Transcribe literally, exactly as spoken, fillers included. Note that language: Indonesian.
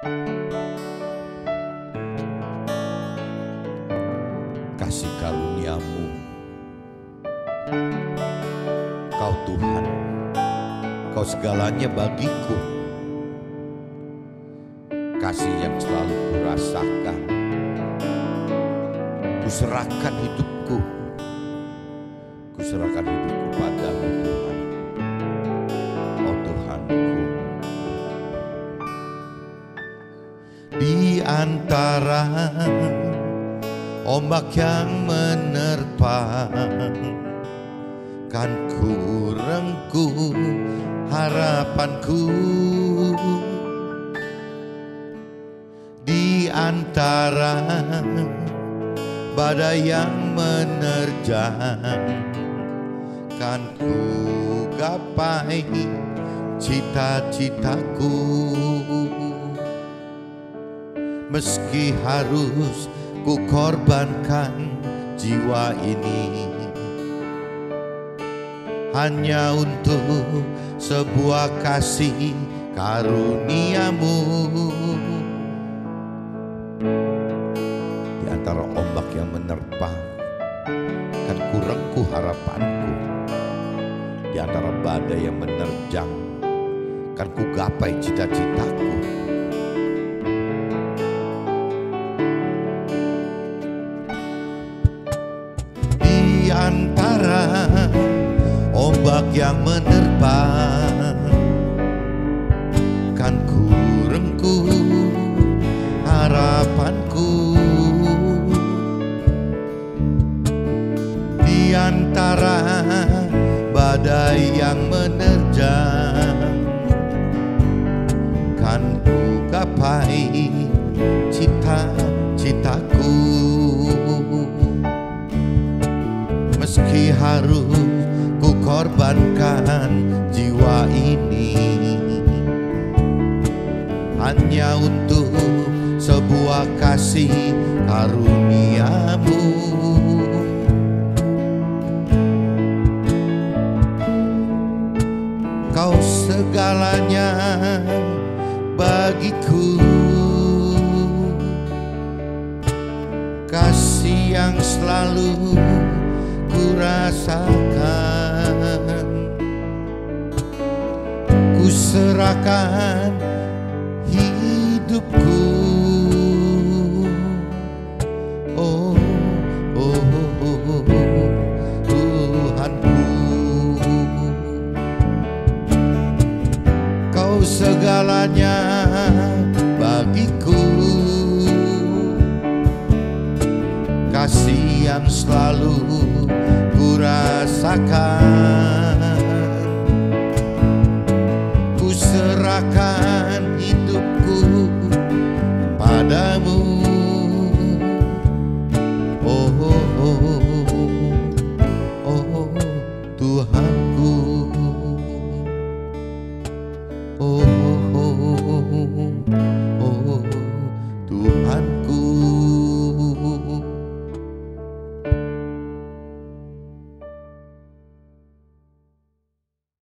Kasih karuniamu, Kau Tuhan, Kau segalanya bagiku. Kasih yang selalu kurasakan, kuserahkan hidupku, kuserahkan hidupku padamu Tuhan, oh Tuhanku. Di antara ombak yang menerpa, kan ku rengkuh harapanku. Di antara badai yang menerjang, kan ku gapai cita-citaku. Meski harus ku korbankan jiwa ini hanya untuk sebuah kasih karuniamu. Di antara ombak yang menerpa, kan ku rengkuh harapanku. Di antara badai yang menerjang, kan ku gapai cita-citaku. Di antara ombak yang menerpa, kan ku rengkuh harapanku. Di antara badai yang menerjang, kan ku gapai cita-citaku. Meski harus ku korbankan jiwa ini hanya untuk sebuah kasih karuniamu. Kau segalanya bagiku, kasih yang selalu kurasakan, kuserahkan hidupku. Oh, oh, oh, oh, Tuhanku, Kau segalanya bagiku, kasih yang selalu kurasakan,